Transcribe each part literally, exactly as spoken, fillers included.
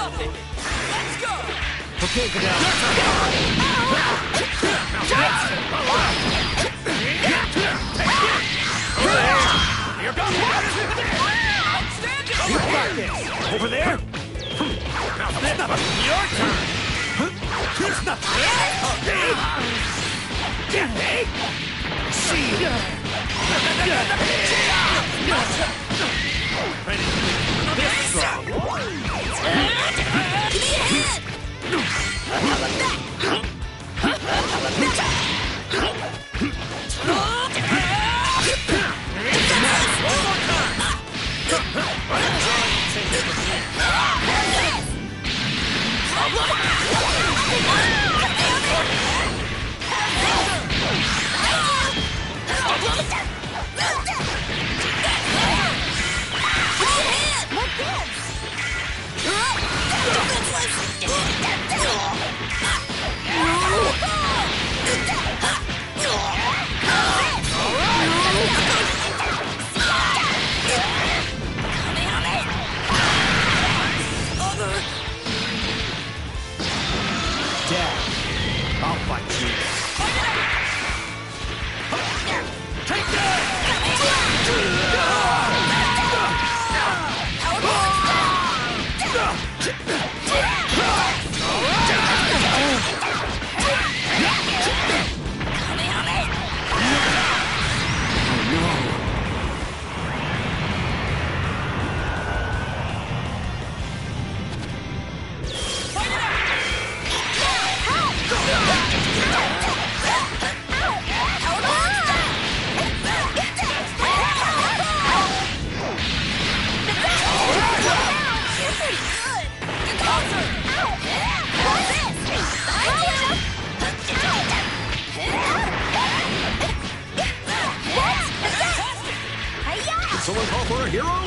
nothing. Let's go. Okay, Fidel. Here goes. Outstanding. You got this. Over there. Now this. Your turn. Here's nothing. Okay. Hey. See. Ready to make this strong. Give me a hit! How about that? How about that? One more time. Dad, I'll fight you. Take that! Someone call for a hero?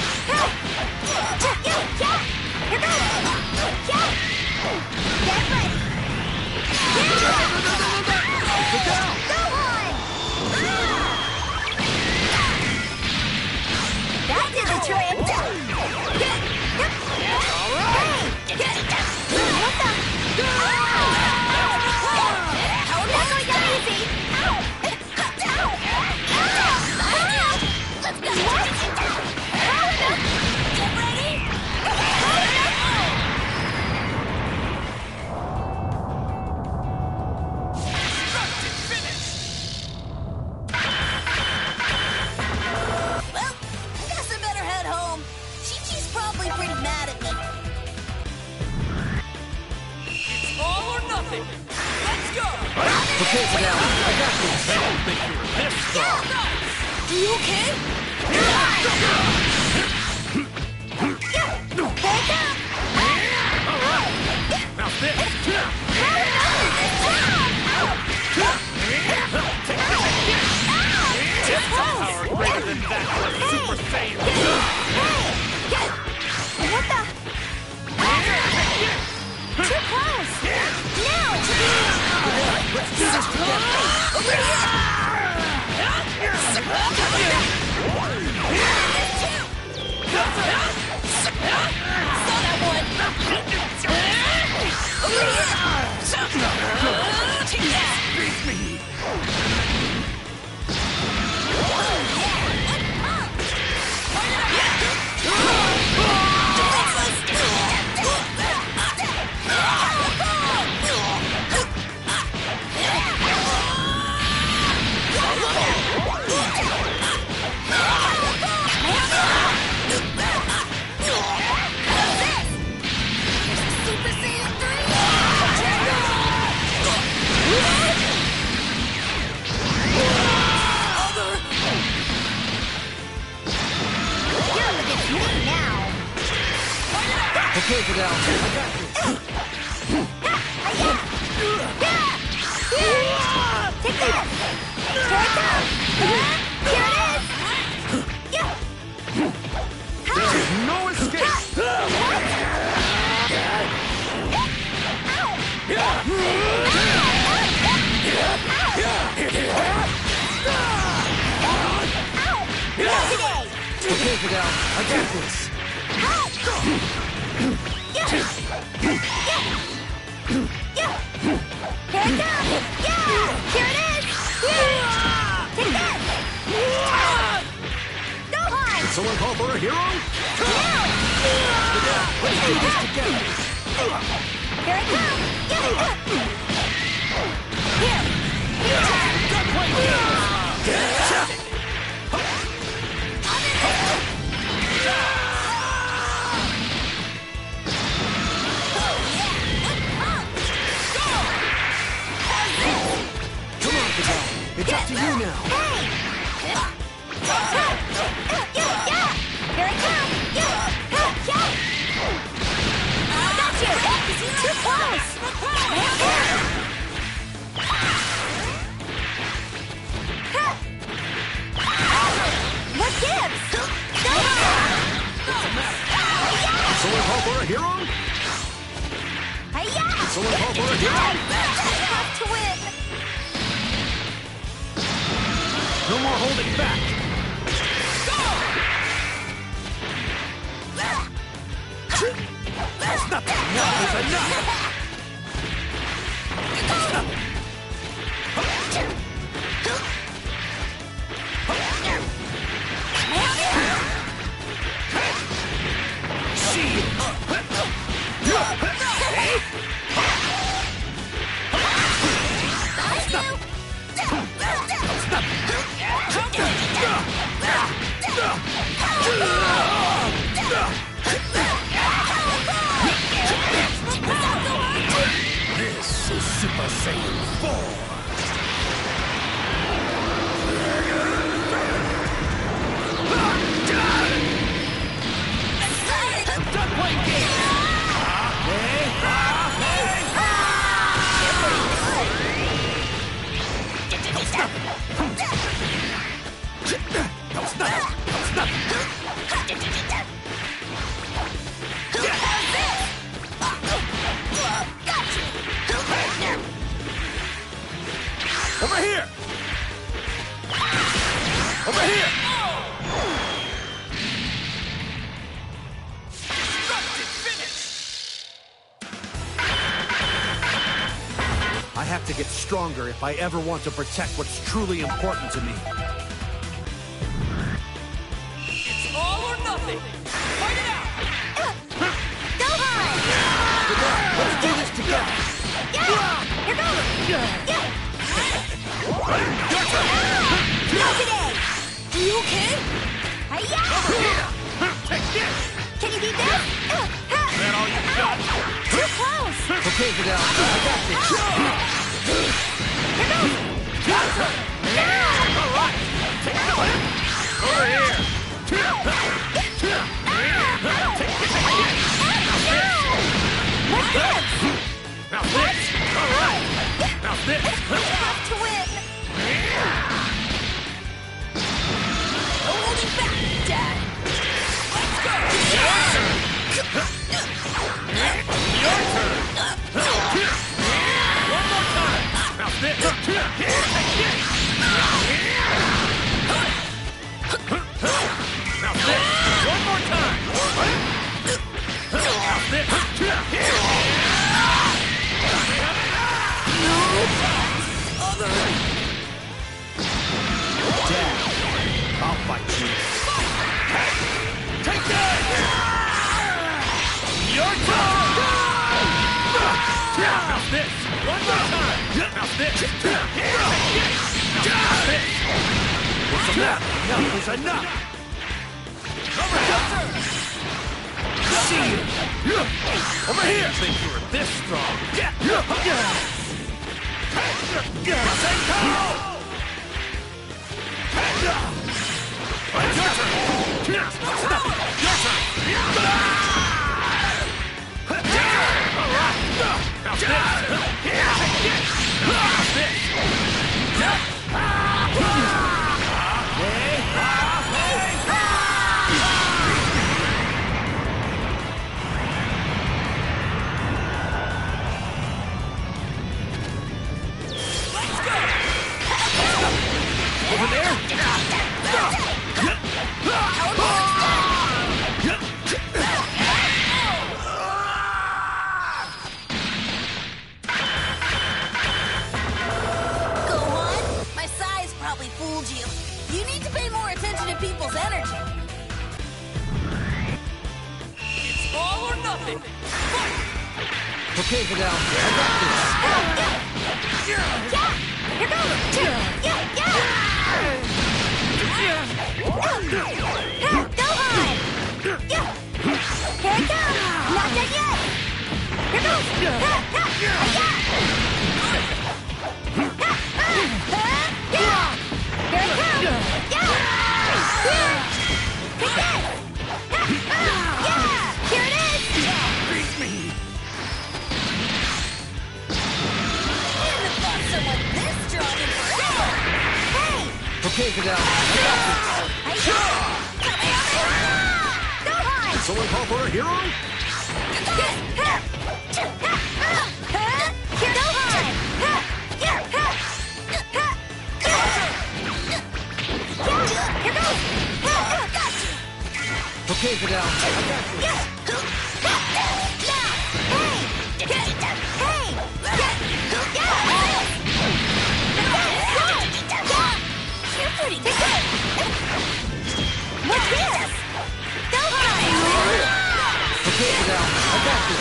That did the trick! Okay, for now. I got this. I don't think you were this strong. Are you okay? All right. Now this. Tip power greater than that for Super Saiyan. What the? Too close. Now. Let's do this together. Over here. Saw that one. Over here. Beat me. Okay, Fidel. I got this. Take that! Here it comes! Here it is! There's no escape. Okay, Fidel. I got this. Someone call for a hero? Let's do this together. Here it comes! Here! Good play, Come on, Fidel. It's up to you now. Here it comes! Got you! Too close! What gives? Someone call for a hero? Someone call for a hero? Have to win! No more holding back. That's nothing. Enough is enough. This is Super Saiyan four. I'm done playing games. Over here! Over here! I have to get stronger if I ever want to protect what's truly important to me. It's all or nothing. Fight it out. Go hard! Let's do this together! Here goes! Go today! Are you okay? Hi-ya! Can you beat this? Is that all you got? Too close! Okay, Fidel, I got this. Here goes! All right. Over here. What gives? Now this. All right. Now this. Have to win! No holding back, Dad! Let's go! Your turn. One more time. Now this. Now this. One more time. Now this. Dad, I'll fight you. Take that! Your turn! Now this! One more time! Now this! Now this! What's the matter? Enough is enough! Over here! See you! Over here! Think you were this strong? Senko! Your turn! Your turn! All right! Now this! Now this! Let's go! Okay, Vidal, I got this. Yeah! Here goes! Yeah! Yeah! Go on! Yeah! Here it comes! Not dead yet! Here goes! Yeah! Yeah! Here it comes! Yeah! Take this! Yeah! Here it is! Beat me! Never thought someone this strong and forever! Hey! Okay, Vidal, I got this. Go on! Someone call for a hero? Here, go on! Here goes! Okay, Vidal, I got this. Now! Hey! Hey! You're pretty good! What's this? Go on! Okay, Vidal, I got this.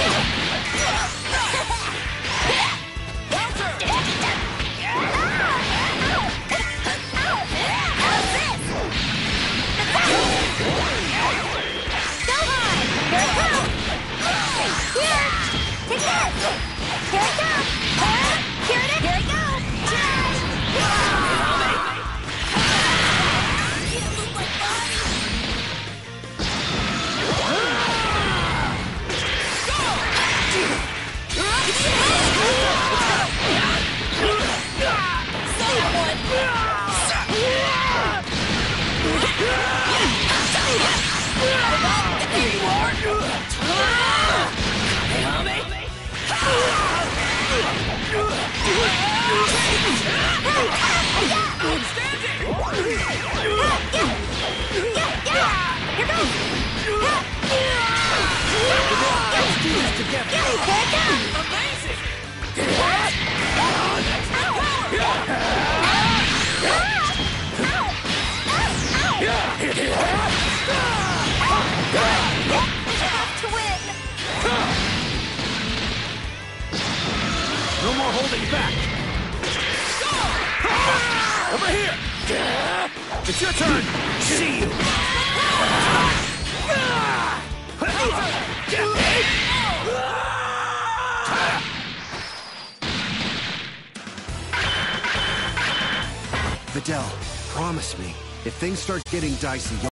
How's this? Go on! Here it comes! Here! Take this! Here it comes! Here it is! Here it goes! Can't move my body! No more holding back. Over here. It's your turn. See you. Vidal, promise me, if things start getting dicey,